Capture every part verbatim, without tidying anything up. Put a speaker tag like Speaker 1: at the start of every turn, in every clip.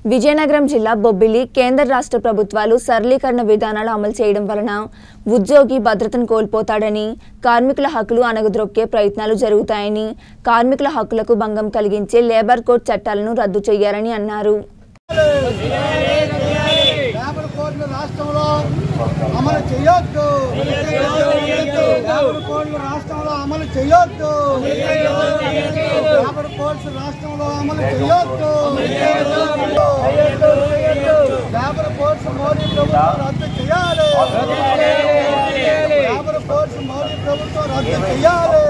Speaker 1: విజయనగరం జిల్లా బొబ్బిలి కేంద్ర రాష్ట్ర ప్రభుత్వాలు సరళీకరణ విధానాలు అమలు చేయడం వలన ఉద్యోగి భద్రతను కోల్పోతాడని, కార్మికుల హక్కులు అణగద్రొక్కే ప్రయత్నాలు జరుగుతాయని, కార్మికుల హక్కులకు భంగం కలిగించే లేబర్ కోడ్ చట్టాలను రద్దు చేయాలని అన్నారు.
Speaker 2: అమలు చేయొద్దు లేబర్ కోడ్లు రాష్ట్రంలో అమలు చేయొద్దు లేబర్ కోడ్స్ రాష్ట్రంలో అమలు చేయొద్దు లేబర్ కోడ్స్ మోడీ ప్రభుత్వం రద్దు చేయాలి లేబర్ కోడ్స్ మోడీ ప్రభుత్వం రద్దు చేయాలి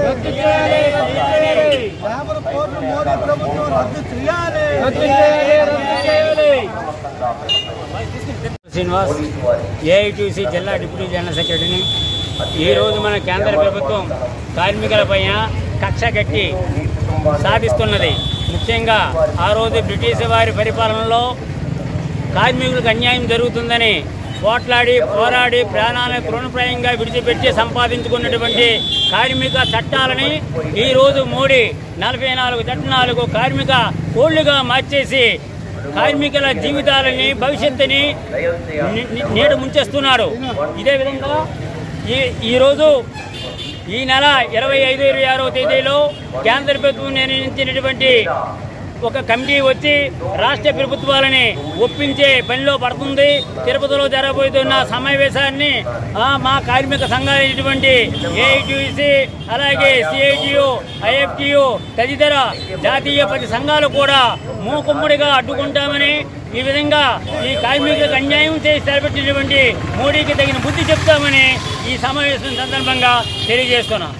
Speaker 2: లేబర్ కోడ్స్ మోడీ ప్రభుత్వం రద్దు చేయాలి.
Speaker 3: శ్రీనివాస్ ఏఐటీసీ జిల్లా డిప్యూటీ జనరల్ సెక్రటరీని. ఈరోజు మన కేంద్ర ప్రభుత్వం కార్మికులపైన కక్ష కట్టి సాధిస్తున్నది. ముఖ్యంగా ఆ రోజు బ్రిటిష్ వారి పరిపాలనలో కార్మికులకు అన్యాయం జరుగుతుందని పోట్లాడి పోరాడి ప్రాణాలను తృణప్రాయంగా విడిచిపెట్టి సంపాదించుకున్నటువంటి కార్మిక చట్టాలని ఈరోజు మోడీ నలభై నాలుగు చట్టాలకు కార్మిక కోళ్లుగా మార్చేసి కార్మికుల జీవితాలని భవిష్యత్తుని నేడు ముంచేస్తున్నాడు. ఇదే విధంగా ఈ ఈరోజు ఈ నెల ఇరవై ఐదు ఇరవై ఆరవ తేదీలో కేంద్ర ప్రభుత్వం నిర్ణయించినటువంటి ఒక కమిటీ వచ్చి రాష్ట్ర ప్రభుత్వాలని ఒప్పించే పనిలో పడుతుంది. తిరుపతిలో జరగబోతున్న సమావేశాన్ని మా కార్మిక సంఘాలైనటువంటి ఏఐటీసీ, అలాగే సిఐటియు, ఐఎఫ్టియు తదితర జాతీయ పది సంఘాలు కూడా మూకుమ్మడిగా అడ్డుకుంటామని, ఈ విధంగా ఈ కార్మికులకు అన్యాయం చేసి తలపెట్టినటువంటి మోడీకి తగిన బుద్ధి చెప్తామని ఈ సమావేశం సందర్భంగా తెలియజేస్తున్నాం.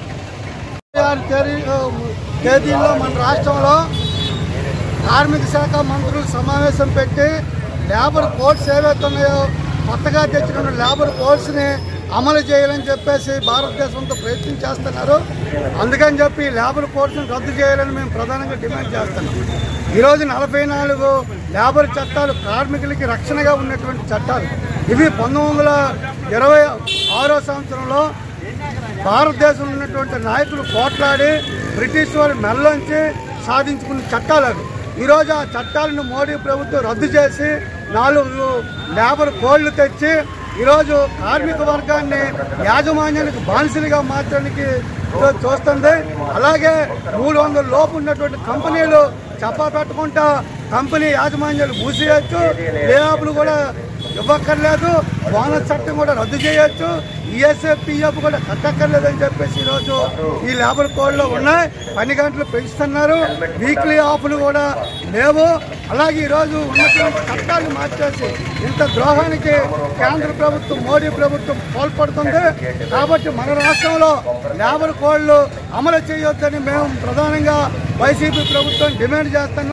Speaker 2: తేదీలో మన రాష్ట్రంలో కార్మిక శాఖ మంత్రులు సమావేశం పెట్టి లేబర్ కోడ్స్ ఏవైతే ఉన్నాయో కొత్తగా తెచ్చిన లేబర్ కోడ్స్ని అమలు చేయాలని చెప్పేసి భారతదేశంతో ప్రయత్నం చేస్తున్నారు. అందుకని చెప్పి లేబర్ కోడ్స్ని రద్దు చేయాలని మేము ప్రధానంగా డిమాండ్ చేస్తున్నాం. ఈరోజు నలభై నాలుగు లేబర్ చట్టాలు కార్మికులకి రక్షణగా ఉన్నటువంటి చట్టాలు. ఇవి పంతొమ్మిది వందల ఇరవై ఆరో సంవత్సరంలో భారతదేశంలో ఉన్నటువంటి నాయకులు పోట్లాడి బ్రిటిష్ వారి మెల్లోంచి సాధించుకున్న చట్టాలు అవి. ఈరోజు ఆ చట్టాలను మోడీ ప్రభుత్వం రద్దు చేసి నాలుగు లేబర్ కోడ్లు తెచ్చి ఈరోజు కార్మిక వర్గాన్ని యాజమాన్యానికి బానిసలుగా మార్చడానికి చూస్తుంది. అలాగే మూడు వందల లోపు ఉన్నటువంటి కంపెనీలు చెప్పా పెట్టకుండా కంపెనీ యాజమాన్యాలు మూసేయచ్చు, లేఅప్లు కూడా ఇవ్వక్కర్లేదు, బోనస్ చట్టం కూడా రద్దు చేయొచ్చు, ఈఎస్ఎఫ్ పిఎఫ్ కూడా కట్టక్కర్లేదని చెప్పేసి ఈరోజు ఈ లేబర్ కోడ్లో ఉన్నాయి. పని గంటలు పెంచుతున్నారు, వీక్లీ ఆఫ్లు కూడా లేవు. అలాగే ఈరోజు ఉన్నటువంటి చట్టాలు మార్చేసి ఇంత ద్రోహానికి కేంద్ర ప్రభుత్వం మోడీ ప్రభుత్వం పాల్పడుతుంది. కాబట్టి మన రాష్ట్రంలో లేబర్ కోడ్లు అమలు చేయొద్దని మేము ప్రధానంగా వైసీపీ ప్రభుత్వం డిమాండ్ చేస్తున్నాం.